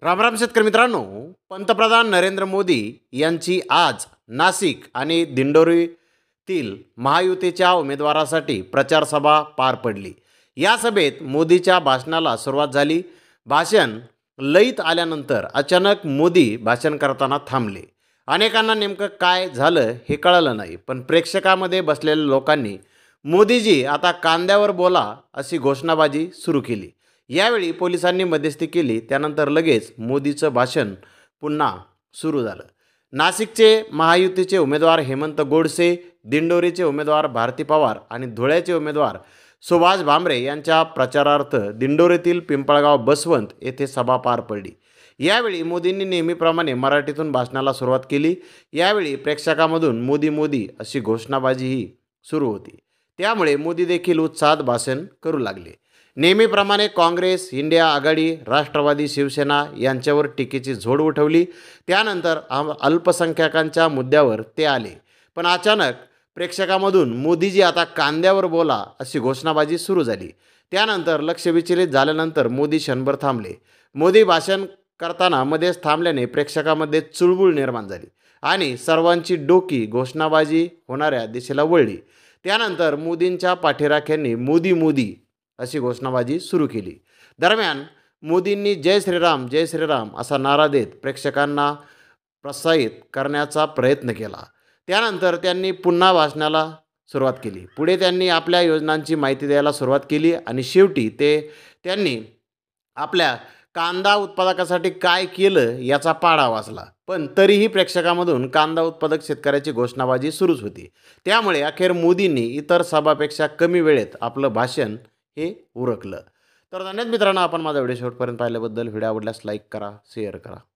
रामराम शेतकरी मित्रांनो, पंतप्रधान नरेंद्र मोदी यांची आज नाशिक आणि दिंडोरीतील महायुतीच्या उमेदवारासाठी प्रचार सभा पार पडली। या सभेत मोदीच्या भाषणाला सुरुवात झाली। भाषण लयीत आल्यानंतर अचानक मोदी भाषण करताना थांबले। अनेकांना नेमकं काय झालं हे कळलं नाही, पण प्रेक्षकामध्ये बसलेल्या लोकांनी मोदीजी आता कांद्यावर बोला अशी घोषणाबाजी सुरू केली। यावेळी पोलिसांनी मध्यस्थी केली, त्यानंतर लगेच मोदीचं भाषण पुन्हा सुरू झालं। नाशिकचे महायुतीचे उमेदवार हेमंत गोडसे, दिंडोरीचे उमेदवार भारती पवार आणि धुळ्याचे उमेदवार सुभाष भामरे यांच्या प्रचारार्थ दिंडोरीतील पिंपळगाव बसवंत येथे सभा पार पडली। यावेळी मोदींनी नेहमीप्रमाणे मराठीतून भाषणाला सुरुवात केली। यावेळी प्रेक्षकांमधून मोदी मोदी अशी घोषणाबाजीही सुरू होती, त्यामुळे मोदी देखील उत्साहात भाषण करू लागले। नेहमीप्रमाणे काँग्रेस, इंडिया आघाडी, राष्ट्रवादी, शिवसेना यांच्यावर टीकेची झोड उठवली। त्यानंतर अल्पसंख्याकांच्या मुद्द्यावर ते आले, पण अचानक प्रेक्षकांमधून मोदीजी आता कांद्यावर बोला अशी घोषणाबाजी सुरू झाली। त्यानंतर लक्ष विचलित झाल्यानंतर मोदी क्षणभर थांबले। मोदी भाषण करताना मध्येच थांबल्याने प्रेक्षकांमध्ये चुळबुळ निर्माण झाली आणि सर्वांची डोकी घोषणाबाजी होणाऱ्या दिशेला वळली। त्यानंतर मोदींच्या पाठीराख्यांनी मोदी मोदी अशी घोषणाबाजी सुरू केली। दरम्यान मोदींनी जय श्रीराम असा नारा देत प्रेक्षकांना प्रोत्साहित करण्याचा प्रयत्न केला। त्यानंतर त्यांनी पुन्हा भाषणाला सुरुवात केली। पुढे त्यांनी आपल्या योजनांची माहिती द्यायला सुरुवात केली आणि शेवटी त्यांनी आपल्या कांदा उत्पादकासाठी काय केलं याचा पाढा वाचला, पण तरीही प्रेक्षकांमधून कांदा उत्पादक शेतकऱ्याची घोषणाबाजी सुरूच होती। त्यामुळे अखेर मोदींनी इतर सभापेक्षा कमी वेळेत आपलं भाषण हे उरकलं। तर धन्यवाद मित्रांनो, आपण माझा व्हिडिओ शेवटपर्यंत पाहिल्याबद्दल। व्हिडिओ आवडल्यास लाईक करा, शेअर करा।